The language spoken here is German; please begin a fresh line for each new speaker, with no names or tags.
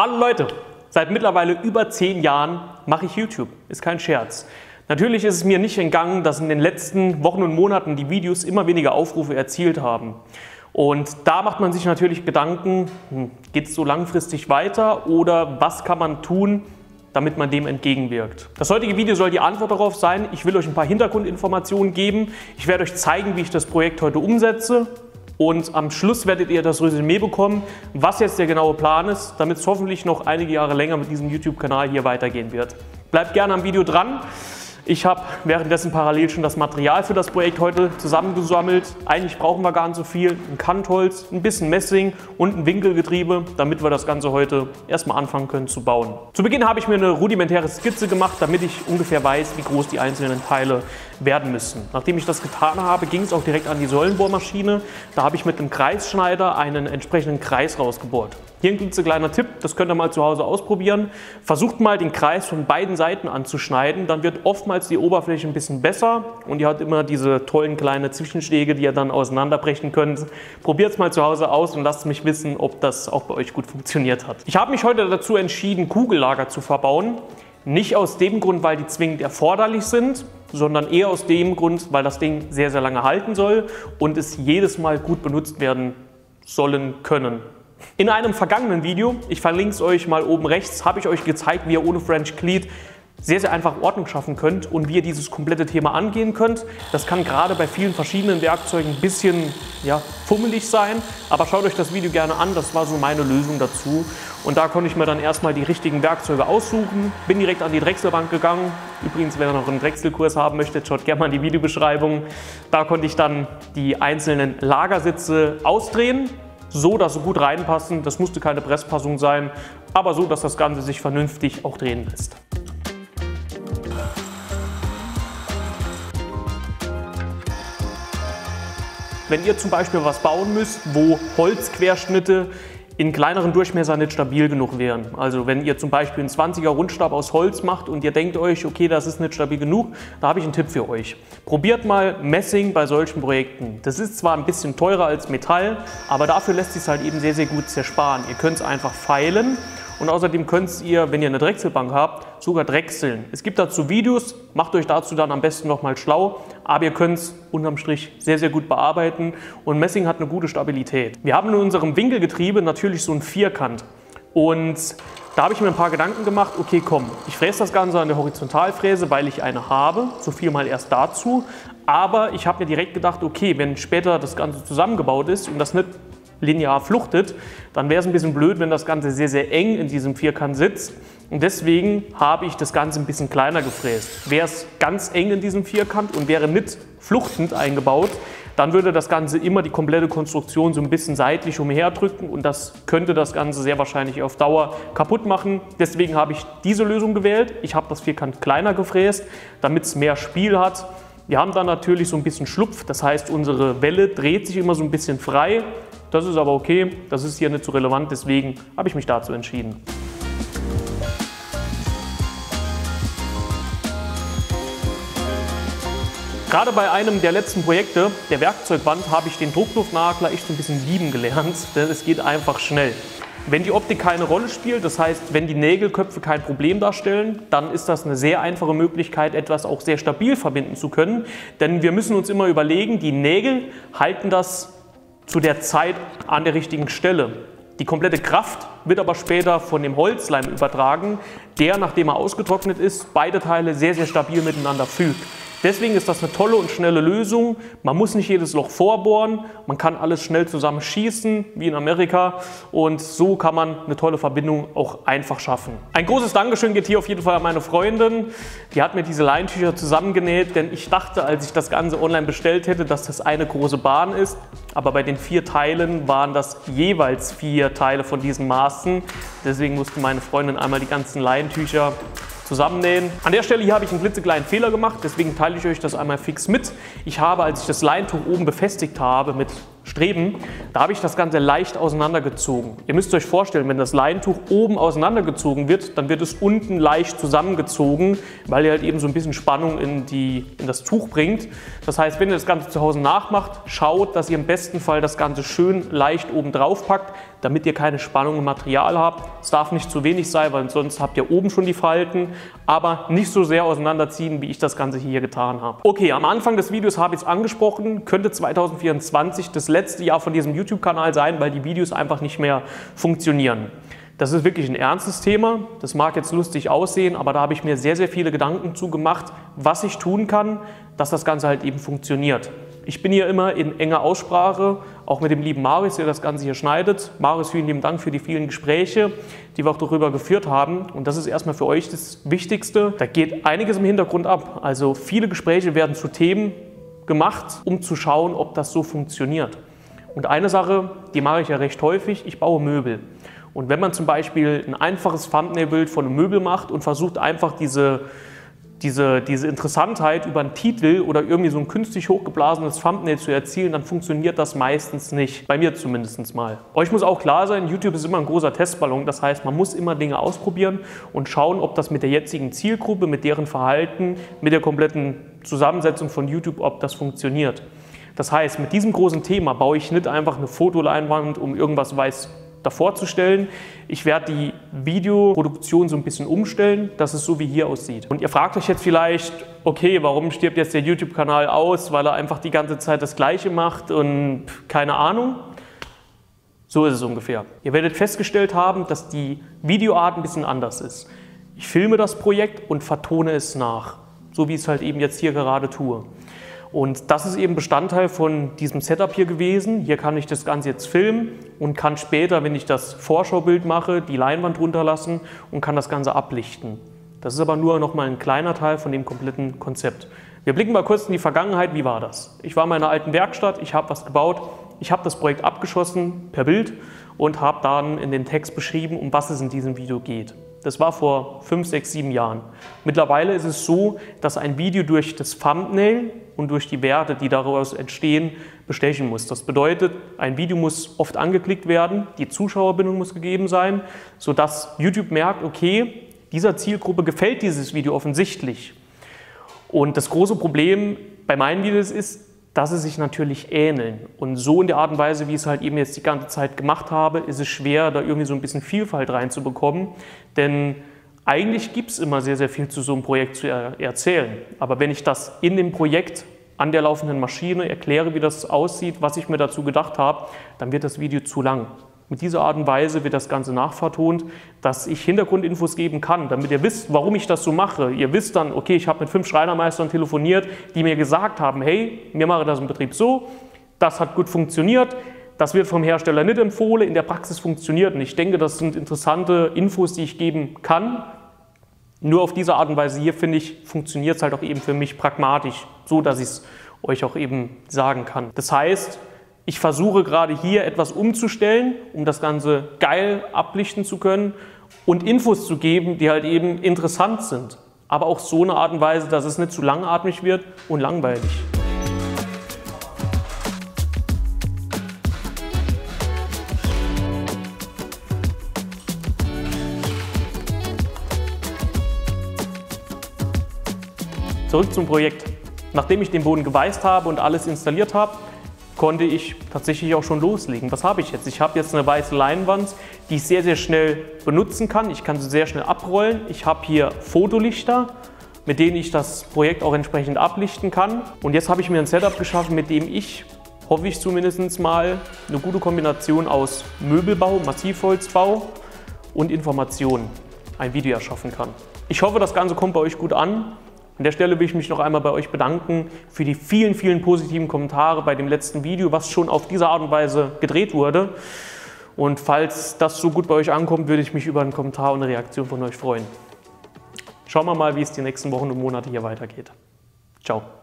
Hallo Leute, seit mittlerweile über 10 Jahren mache ich YouTube, ist kein Scherz. Natürlich ist es mir nicht entgangen, dass in den letzten Wochen und Monaten die Videos immer weniger Aufrufe erzielt haben. Und da macht man sich natürlich Gedanken, geht es so langfristig weiter oder was kann man tun, damit man dem entgegenwirkt. Das heutige Video soll die Antwort darauf sein. Ich will euch ein paar Hintergrundinformationen geben. Ich werde euch zeigen, wie ich das Projekt heute umsetze. Und am Schluss werdet ihr das Resümee bekommen, was jetzt der genaue Plan ist, damit es hoffentlich noch einige Jahre länger mit diesem YouTube-Kanal hier weitergehen wird. Bleibt gerne am Video dran. Ich habe währenddessen parallel schon das Material für das Projekt heute zusammengesammelt. Eigentlich brauchen wir gar nicht so viel. Ein Kantholz, ein bisschen Messing und ein Winkelgetriebe, damit wir das Ganze heute erstmal anfangen können zu bauen. Zu Beginn habe ich mir eine rudimentäre Skizze gemacht, damit ich ungefähr weiß, wie groß die einzelnen Teile werden müssen. Nachdem ich das getan habe, ging es auch direkt an die Säulenbohrmaschine. Da habe ich mit einem Kreisschneider einen entsprechenden Kreis rausgebohrt. Hier ein klitzekleiner Tipp, das könnt ihr mal zu Hause ausprobieren. Versucht mal den Kreis von beiden Seiten anzuschneiden, dann wird oftmals die Oberfläche ein bisschen besser und ihr habt immer diese tollen kleinen Zwischenschläge, die ihr dann auseinanderbrechen könnt. Probiert es mal zu Hause aus und lasst mich wissen, ob das auch bei euch gut funktioniert hat. Ich habe mich heute dazu entschieden, Kugellager zu verbauen. Nicht aus dem Grund, weil die zwingend erforderlich sind, sondern eher aus dem Grund, weil das Ding sehr, sehr lange halten soll und es jedes Mal gut benutzt werden sollen können. In einem vergangenen Video, ich verlinke es euch mal oben rechts, habe ich euch gezeigt, wie ihr ohne French Cleat sehr, sehr einfach Ordnung schaffen könnt und wie ihr dieses komplette Thema angehen könnt. Das kann gerade bei vielen verschiedenen Werkzeugen ein bisschen fummelig sein, aber schaut euch das Video gerne an, das war so meine Lösung dazu. Und da konnte ich mir dann erstmal die richtigen Werkzeuge aussuchen, bin direkt an die Drechselbank gegangen. Übrigens, wenn ihr noch einen Drechselkurs haben möchtet, schaut gerne mal in die Videobeschreibung. Da konnte ich dann die einzelnen Lagersitze ausdrehen, so dass sie gut reinpassen. Das musste keine Presspassung sein, aber so, dass das Ganze sich vernünftig auch drehen lässt. Wenn ihr zum Beispiel was bauen müsst, wo Holzquerschnitte in kleineren Durchmesser nicht stabil genug wären. Also wenn ihr zum Beispiel einen 20er Rundstab aus Holz macht und ihr denkt euch, okay, das ist nicht stabil genug, da habe ich einen Tipp für euch. Probiert mal Messing bei solchen Projekten. Das ist zwar ein bisschen teurer als Metall, aber dafür lässt sich es halt eben sehr, sehr gut zersparen. Ihr könnt es einfach feilen. Und außerdem könnt ihr, wenn ihr eine Drechselbank habt, sogar drechseln. Es gibt dazu Videos, macht euch dazu dann am besten nochmal schlau, aber ihr könnt es unterm Strich sehr, sehr gut bearbeiten und Messing hat eine gute Stabilität. Wir haben in unserem Winkelgetriebe natürlich so einen Vierkant und da habe ich mir ein paar Gedanken gemacht, okay komm, ich fräse das Ganze an der Horizontalfräse, weil ich eine habe, so viel mal erst dazu, aber ich habe mir direkt gedacht, okay, wenn später das Ganze zusammengebaut ist und das nicht linear fluchtet, dann wäre es ein bisschen blöd, wenn das Ganze sehr, sehr eng in diesem Vierkant sitzt. Und deswegen habe ich das Ganze ein bisschen kleiner gefräst. Wäre es ganz eng in diesem Vierkant und wäre nicht fluchtend eingebaut, dann würde das Ganze immer die komplette Konstruktion so ein bisschen seitlich umherdrücken und das könnte das Ganze sehr wahrscheinlich auf Dauer kaputt machen. Deswegen habe ich diese Lösung gewählt. Ich habe das Vierkant kleiner gefräst, damit es mehr Spiel hat. Wir haben dann natürlich so ein bisschen Schlupf, das heißt, unsere Welle dreht sich immer so ein bisschen frei. Das ist aber okay, das ist hier nicht so relevant, deswegen habe ich mich dazu entschieden. Gerade bei einem der letzten Projekte, der Werkzeugband, habe ich den Druckluftnagler echt so ein bisschen lieben gelernt, denn es geht einfach schnell. Wenn die Optik keine Rolle spielt, das heißt, wenn die Nägelköpfe kein Problem darstellen, dann ist das eine sehr einfache Möglichkeit, etwas auch sehr stabil verbinden zu können. Denn wir müssen uns immer überlegen, die Nägel halten das zu der Zeit an der richtigen Stelle. Die komplette Kraft wird aber später von dem Holzleim übertragen, der, nachdem er ausgetrocknet ist, beide Teile sehr, sehr stabil miteinander fügt. Deswegen ist das eine tolle und schnelle Lösung. Man muss nicht jedes Loch vorbohren, man kann alles schnell zusammen schießen, wie in Amerika. Und so kann man eine tolle Verbindung auch einfach schaffen. Ein großes Dankeschön geht hier auf jeden Fall an meine Freundin. Die hat mir diese Leintücher zusammengenäht, denn ich dachte, als ich das Ganze online bestellt hätte, dass das eine große Bahn ist. Aber bei den 4 Teilen waren das jeweils 4 Teile von diesen Maßen. Deswegen musste meine Freundin einmal die ganzen Leintücher zusammennähen. An der Stelle hier habe ich einen klitzekleinen Fehler gemacht, deswegen teile ich euch das einmal fix mit. Ich habe, als ich das Leintuch oben befestigt habe mit Streben, da habe ich das Ganze leicht auseinandergezogen. Ihr müsst euch vorstellen, wenn das Leintuch oben auseinandergezogen wird, dann wird es unten leicht zusammengezogen, weil ihr halt eben so ein bisschen Spannung in das Tuch bringt. Das heißt, wenn ihr das Ganze zu Hause nachmacht, schaut, dass ihr im besten Fall das Ganze schön leicht oben drauf packt, damit ihr keine Spannung im Material habt. Es darf nicht zu wenig sein, weil sonst habt ihr oben schon die Falten, aber nicht so sehr auseinanderziehen, wie ich das Ganze hier getan habe. Okay, am Anfang des Videos habe ich es angesprochen, könnte 2024 das letzte Jahr von diesem YouTube-Kanal sein, weil die Videos einfach nicht mehr funktionieren. Das ist wirklich ein ernstes Thema. Das mag jetzt lustig aussehen, aber da habe ich mir sehr, sehr viele Gedanken zu gemacht, was ich tun kann, dass das Ganze halt eben funktioniert. Ich bin hier immer in enger Aussprache, auch mit dem lieben Marius, der das Ganze hier schneidet. Marius, vielen lieben Dank für die vielen Gespräche, die wir auch darüber geführt haben. Und das ist erstmal für euch das Wichtigste. Da geht einiges im Hintergrund ab. Also viele Gespräche werden zu Themen gemacht, um zu schauen, ob das so funktioniert. Und eine Sache, die mache ich ja recht häufig, ich baue Möbel. Und wenn man zum Beispiel ein einfaches Thumbnail-Bild von einem Möbel macht und versucht einfach diese Interessantheit über einen Titel oder irgendwie so ein künstlich hochgeblasenes Thumbnail zu erzielen, dann funktioniert das meistens nicht. Bei mir zumindest mal. Euch muss auch klar sein, YouTube ist immer ein großer Testballon. Das heißt, man muss immer Dinge ausprobieren und schauen, ob das mit der jetzigen Zielgruppe, mit deren Verhalten, mit der kompletten Zusammensetzung von YouTube, ob das funktioniert. Das heißt, mit diesem großen Thema baue ich nicht einfach eine Fotoleinwand, um irgendwas davor zu stellen. Ich werde die Videoproduktion so ein bisschen umstellen, dass es so wie hier aussieht. Und ihr fragt euch jetzt vielleicht, okay, warum stirbt jetzt der YouTube-Kanal aus, weil er einfach die ganze Zeit das Gleiche macht und keine Ahnung. So ist es ungefähr. Ihr werdet festgestellt haben, dass die Videoart ein bisschen anders ist. Ich filme das Projekt und vertone es nach, so wie ich es halt eben jetzt hier gerade tue. Und das ist eben Bestandteil von diesem Setup hier gewesen. Hier kann ich das Ganze jetzt filmen und kann später, wenn ich das Vorschaubild mache, die Leinwand runterlassen und kann das Ganze ablichten. Das ist aber nur noch mal ein kleiner Teil von dem kompletten Konzept. Wir blicken mal kurz in die Vergangenheit. Wie war das? Ich war in meiner alten Werkstatt, ich habe was gebaut, ich habe das Projekt abgeschossen per Bild und habe dann in den Text beschrieben, um was es in diesem Video geht. Das war vor 5, 6, 7 Jahren. Mittlerweile ist es so, dass ein Video durch das Thumbnail und durch die Werte, die daraus entstehen, bestechen muss. Das bedeutet, ein Video muss oft angeklickt werden, die Zuschauerbindung muss gegeben sein, sodass YouTube merkt, okay, dieser Zielgruppe gefällt dieses Video offensichtlich. Und das große Problem bei meinen Videos ist, dass sie sich natürlich ähneln. Und so in der Art und Weise, wie ich es halt eben jetzt die ganze Zeit gemacht habe, ist es schwer, da irgendwie so ein bisschen Vielfalt reinzubekommen. Denn eigentlich gibt es immer sehr, sehr viel zu so einem Projekt zu erzählen. Aber wenn ich das in dem Projekt an der laufenden Maschine erkläre, wie das aussieht, was ich mir dazu gedacht habe, dann wird das Video zu lang. Mit dieser Art und Weise wird das Ganze nachvertont, dass ich Hintergrundinfos geben kann, damit ihr wisst, warum ich das so mache. Ihr wisst dann, okay, ich habe mit 5 Schreinermeistern telefoniert, die mir gesagt haben, hey, wir machen das im Betrieb so, das hat gut funktioniert, das wird vom Hersteller nicht empfohlen, in der Praxis funktioniert. Und ich denke, das sind interessante Infos, die ich geben kann. Nur auf diese Art und Weise hier, finde ich, funktioniert es halt auch eben für mich pragmatisch, so dass ich es euch auch eben sagen kann. Das heißt, ich versuche gerade hier etwas umzustellen, um das Ganze geil ablichten zu können und Infos zu geben, die halt eben interessant sind. Aber auch so eine Art und Weise, dass es nicht zu langatmig wird und langweilig. Zurück zum Projekt. Nachdem ich den Boden geweißt habe und alles installiert habe, konnte ich tatsächlich auch schon loslegen. Was habe ich jetzt? Ich habe jetzt eine weiße Leinwand, die ich sehr, sehr schnell benutzen kann. Ich kann sie sehr schnell abrollen. Ich habe hier Fotolichter, mit denen ich das Projekt auch entsprechend ablichten kann. Und jetzt habe ich mir ein Setup geschaffen, mit dem ich, hoffe ich zumindest mal, eine gute Kombination aus Möbelbau, Massivholzbau und Information, ein Video erschaffen kann. Ich hoffe, das Ganze kommt bei euch gut an. An der Stelle will ich mich noch einmal bei euch bedanken für die vielen, vielen positiven Kommentare bei dem letzten Video, was schon auf diese Art und Weise gedreht wurde. Und falls das so gut bei euch ankommt, würde ich mich über einen Kommentar und eine Reaktion von euch freuen. Schauen wir mal, wie es die nächsten Wochen und Monate hier weitergeht. Ciao.